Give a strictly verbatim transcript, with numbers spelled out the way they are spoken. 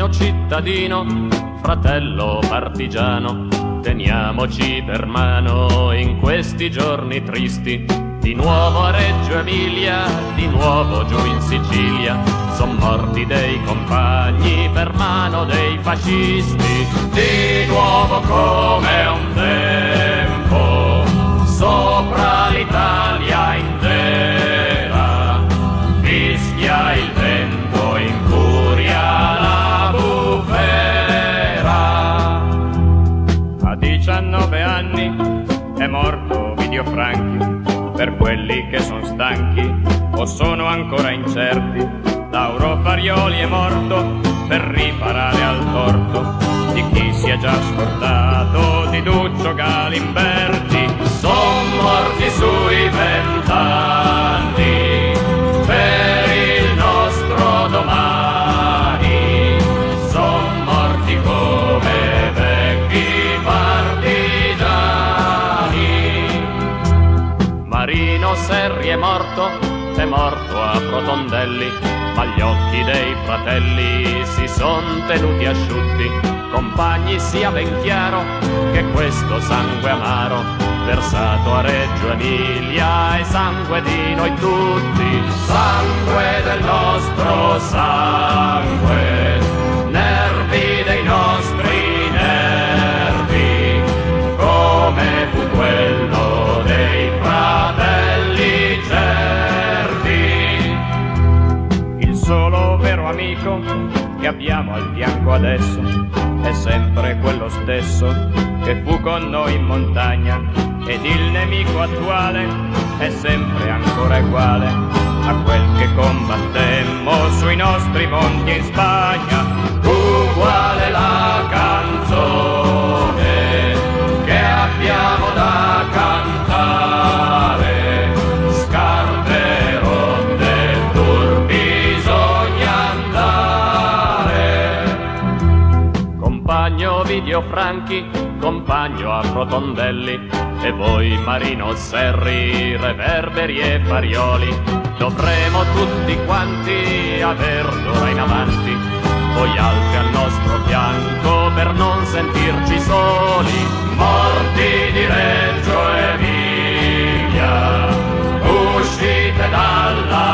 compagno cittadino, fratello partigiano, teniamoci per mano in questi giorni tristi. Di nuovo a Reggio Emilia, di nuovo giù in Sicilia, son morti dei compagni per mano dei fascisti. Di nuovo come un tempo, sopra l'Italia intera, fischia il vento, infuria la bufera. A diciannove anni è morto Ovidio Franchi. Per quelli che son stanchi o sono ancora incerti, Lauro Farioli è morto per riparare al torto di chi si è già scordato di Duccio Galimberti. Son morti sui vent'anni per il nostro domani, son morti come vecchi partigiani. Marino Serri è morto, è morto a Protondelli, ma gli occhi dei fratelli si son tenuti asciutti. Compagni, sia ben chiaro che questo sangue amaro, versato a Reggio Emilia, è sangue di noi tutti. Sangue del nostro sangue, nervi dei nostri nervi, come fu quello dei fratelli Cervi. Il solo vero amico che abbiamo al fianco adesso è sempre quello stesso che fu con noi in montagna, ed il nemico attuale è sempre ancora uguale a quel che combattemmo sui nostri monti in Spagna. Uguale la canzone che abbiamo da cantare, scarpe rotte pur bisogna andare. Compagno Ovidio Franchi, compagno a Protondelli, e voi Marino Serri, Reverberi e Farioli, dovremo tutti quanti aver d'ora in avanti voi altri al nostro fianco per non sentirci soli. Morti di Reggio Emilia, uscite dalla